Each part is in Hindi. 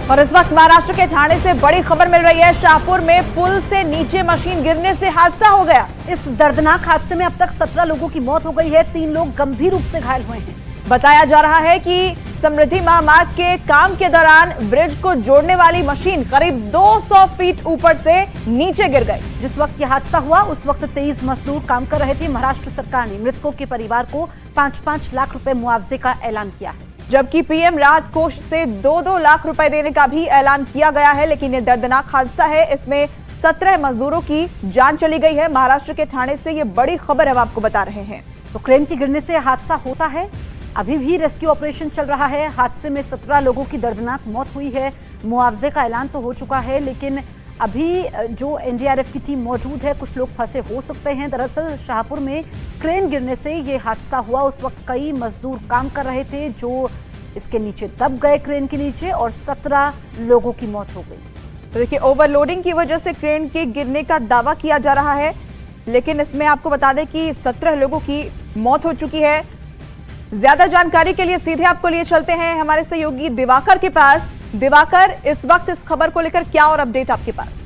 और इस वक्त महाराष्ट्र के ठाणे से बड़ी खबर मिल रही है। शाहपुर में पुल से नीचे मशीन गिरने से हादसा हो गया। इस दर्दनाक हादसे में अब तक 17 लोगों की मौत हो गई है, 3 लोग गंभीर रूप से घायल हुए हैं। बताया जा रहा है कि समृद्धि महामार्ग के काम के दौरान ब्रिज को जोड़ने वाली मशीन करीब 200 फीट ऊपर से नीचे गिर गई। जिस वक्त यह हादसा हुआ उस वक्त 23 मजदूर काम कर रहे थे। महाराष्ट्र सरकार ने मृतकों के परिवार को 5-5 लाख रुपए मुआवजे का ऐलान किया है, जबकि पीएम राहत कोष से 2-2 लाख रुपए देने का भी ऐलान किया गया है। लेकिन ये दर्दनाक हादसा है, इसमें 17 मजदूरों की जान चली गई है। महाराष्ट्र के ठाणे से ये बड़ी खबर हम आपको बता रहे हैं। तो क्रेन के गिरने से हादसा होता है, अभी भी रेस्क्यू ऑपरेशन चल रहा है। हादसे में 17 लोगों की दर्दनाक मौत हुई है। मुआवजे का ऐलान तो हो चुका है, लेकिन अभी जो एनडीआरएफ की टीम मौजूद है, कुछ लोग फंसे हो सकते हैं। दरअसल शाहपुर में क्रेन गिरने से ये हादसा हुआ। उस वक्त कई मजदूर काम कर रहे थे जो इसके नीचे दब गए क्रेन के नीचे, और 17 लोगों की मौत हो गई। तो देखिए, ओवरलोडिंग की वजह से क्रेन के गिरने का दावा किया जा रहा है, लेकिन इसमें आपको बता दें कि 17 लोगों की मौत हो चुकी है। ज्यादा जानकारी के लिए सीधे आपको लिए चलते हैं हमारे सहयोगी दिवाकर के पास। दिवाकर, इस वक्त इस खबर को लेकर क्या और अपडेट आपके पास?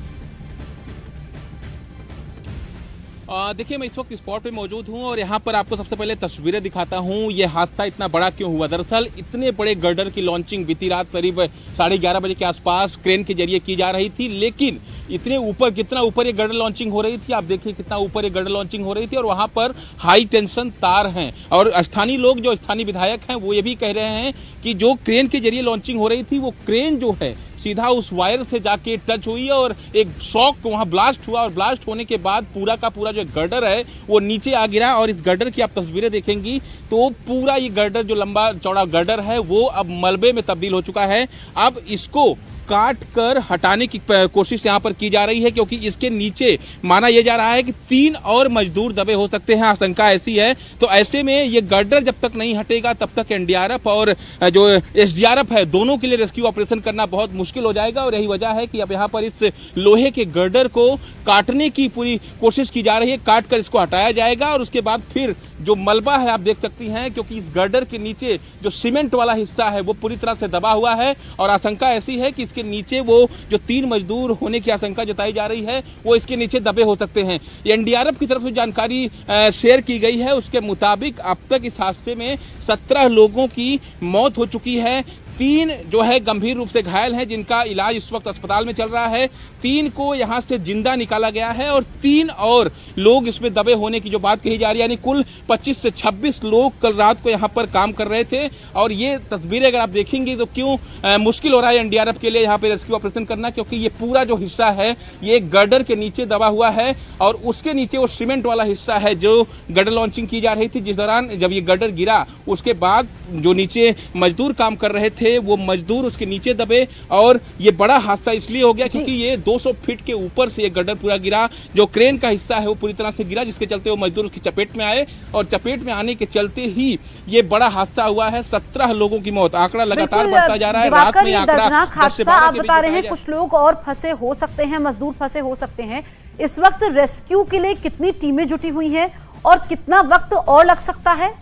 देखिए, मैं इस वक्त स्पॉट पे मौजूद हूं और यहां पर आपको सबसे पहले तस्वीरें दिखाता हूं। ये हादसा इतना बड़ा क्यों हुआ? दरअसल इतने बड़े गर्डर की लॉन्चिंग बीती रात करीब 11:30 बजे के आसपास क्रेन के जरिए की जा रही थी, लेकिन इतने ऊपर, कितना ऊपर ये गर्डर लॉन्चिंग हो रही थी, आप देखिए कितना ऊपर ये गर्डर लॉन्चिंग हो रही थी, और वहां पर हाई टेंशन तार हैं। और स्थानीय लोग, जो स्थानीय विधायक हैं, वो ये भी कह रहे हैं कि जो क्रेन के जरिए लॉन्चिंग हो रही थी, वो क्रेन जो है सीधा उस वायर से जाके टच हुई है और एक शॉक वहां ब्लास्ट हुआ, और ब्लास्ट होने के बाद पूरा का पूरा जो गर्डर है वो नीचे आ गिरा। और इस गर्डर की आप तस्वीरें देखेंगी तो पूरा ये गर्डर, जो लंबा चौड़ा गर्डर है, वो अब मलबे में तब्दील हो चुका है। अब इसको काट कर हटाने की कोशिश यहां पर की जा रही है, क्योंकि इसके नीचे माना यह जा रहा है कि 3 और मजदूर दबे हो सकते हैं, आशंका ऐसी है। तो ऐसे में ये गर्डर जब तक नहीं हटेगा तब तक एनडीआरएफ और जो एसडीआरएफ है, दोनों के लिए रेस्क्यू ऑपरेशन करना बहुत मुश्किल हो जाएगा। और यही वजह है कि अब यहां पर इस लोहे के गर्डर को काटने की पूरी कोशिश की जा रही है। काट कर इसको हटाया जाएगा और उसके बाद फिर जो मलबा है, आप देख सकती हैं, क्योंकि इस गर्डर के नीचे जो सीमेंट वाला हिस्सा है वो पूरी तरह से दबा हुआ है, और आशंका ऐसी है कि इसके नीचे वो जो 3 मजदूर होने की आशंका जताई जा रही है, वो इसके नीचे दबे हो सकते हैं। एनडीआरएफ की तरफ से जानकारी शेयर की गई है, उसके मुताबिक अब तक इस हादसे में 17 लोगों की मौत हो चुकी है। 3 जो है गंभीर रूप से घायल हैं, जिनका इलाज इस वक्त अस्पताल में चल रहा है। 3 को यहां से जिंदा निकाला गया है, और 3 और लोग इसमें दबे होने की जो बात कही जा रही है, यानी कुल 25 से 26 लोग कल रात को यहां पर काम कर रहे थे। और ये तस्वीरें अगर आप देखेंगे तो क्यों मुश्किल हो रहा है एनडीआरएफ के लिए यहां पर रेस्क्यू ऑपरेशन करना, क्योंकि ये पूरा जो हिस्सा है ये गर्डर के नीचे दबा हुआ है, और उसके नीचे वो सीमेंट वाला हिस्सा है जो गर्डर लॉन्चिंग की जा रही थी। जिस दौरान जब ये गर्डर गिरा, उसके बाद जो नीचे मजदूर काम कर रहे थे, वो मजदूर उसके नीचे दबे, और ये बड़ा हादसा इसलिए हो गया क्योंकि ये 200 फीट के ऊपर से ये गर्डर पूरा गिरा। जो क्रेन का हिस्सा है वो पूरी तरह से गिरा, जिसके चलते वो मजदूर उसकी चपेट में आए, और चपेट में आने के चलते ही ये बड़ा हादसा हुआ है। 17 लोगों की मौत, आंकड़ा लगातार बढ़ता जा रहा है। रात में आंकड़ा 10 से 12 आप बता रहे हैं कुछ लोग और फंसे हो सकते हैं, मजदूर फंसे हो सकते हैं। इस वक्त रेस्क्यू के लिए कितनी टीमें जुटी हुई हैं और कितना वक्त और लग सकता है?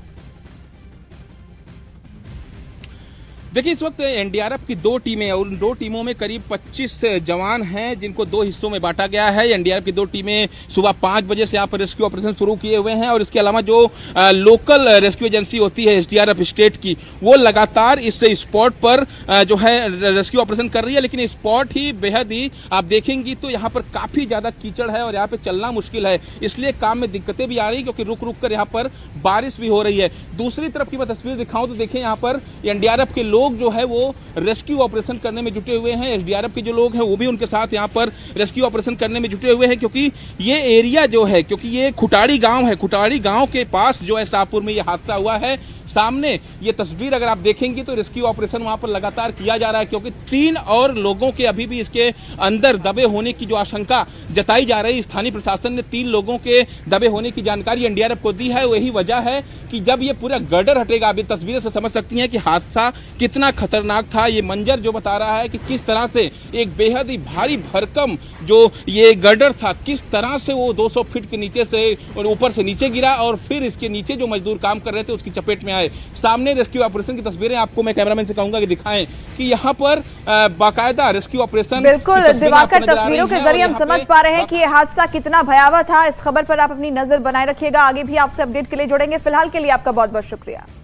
देखिए, इस वक्त एनडीआरएफ की 2 टीमें, और उन 2 टीमों में करीब 25 जवान हैं, जिनको 2 हिस्सों में बांटा गया है। एनडीआरएफ की 2 टीमें सुबह 5 बजे से यहाँ पर रेस्क्यू ऑपरेशन शुरू किए हुए हैं, और इसके अलावा जो लोकल रेस्क्यू एजेंसी होती है एसडीआरएफ स्टेट की, वो लगातार इस स्पॉट पर जो है रेस्क्यू ऑपरेशन कर रही है। लेकिन स्पॉट ही बेहद ही, आप देखेंगी तो यहाँ पर काफी ज्यादा कीचड़ है और यहाँ पे चलना मुश्किल है, इसलिए काम में दिक्कतें भी आ रही, क्योंकि रुक रुक कर यहाँ पर बारिश भी हो रही है। दूसरी तरफ की मैं तस्वीर दिखाऊं तो देखिए, यहाँ पर एनडीआरएफ के लोग जो है वो रेस्क्यू ऑपरेशन करने में जुटे हुए हैं। एसडीआरएफ के जो लोग हैं वो भी उनके साथ यहाँ पर रेस्क्यू ऑपरेशन करने में जुटे हुए हैं, क्योंकि ये एरिया जो है, क्योंकि ये खुटाड़ी गांव है, खुटाड़ी गांव के पास जो है शाहपुर में ये हादसा हुआ है। सामने ये तस्वीर अगर आप देखेंगे तो रेस्क्यू ऑपरेशन वहां पर लगातार किया जा रहा है, क्योंकि 3 और लोगों के अभी भी इसके अंदर दबे होने की जो आशंका जताई जा रही है। स्थानीय प्रशासन ने 3 लोगों के दबे होने की जानकारी एनडीआरएफ को दी है। वही वजह है कि जब ये पूरा गर्डर हटेगा, अभी तस्वीरें से समझ सकती हैं कि हादसा कितना खतरनाक था। ये मंजर जो बता रहा है कि किस तरह से एक बेहद ही भारी भरकम जो ये गर्डर था, किस तरह से वो 200 फीट के नीचे से ऊपर से नीचे गिरा, और फिर इसके नीचे जो मजदूर काम कर रहे थे उसकी चपेट में है। सामने रेस्क्यू ऑपरेशन की तस्वीरें आपको मैं कैमरामैन से कहूंगा कि दिखाएं कि यहाँ पर बाकायदा रेस्क्यू ऑपरेशन। बिल्कुल दिवाकर, तस्वीरों के जरिए हम समझ पा रहे हैं कि यह हादसा कितना भयावह था। इस खबर पर आप अपनी नजर बनाए रखिएगा, आगे भी आपसे अपडेट के लिए जुड़ेंगे। फिलहाल के लिए आपका बहुत बहुत शुक्रिया।